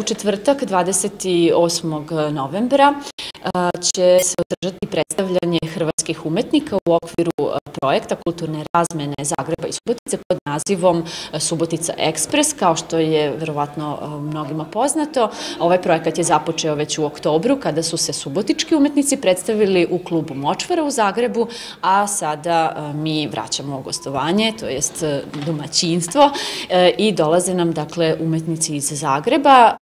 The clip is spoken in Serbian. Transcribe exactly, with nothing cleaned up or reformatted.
četvrtak, dvadeset osmog novembra, će se održati predstavljanje hrvatskih umetnika u okviru projekta kulturne razmene Zagreba i Subotice pod nazivom Subotica Ekspres, kao što je verovatno mnogima poznato. Ovaj projekat je započeo već u oktobru, kada su se subotički umetnici predstavili u klubu Močvara u Zagrebu, a sada mi vraćamo gostovanje, to jest domaćinstvo, i dolaze nam dakle umetnici iz Zagreba.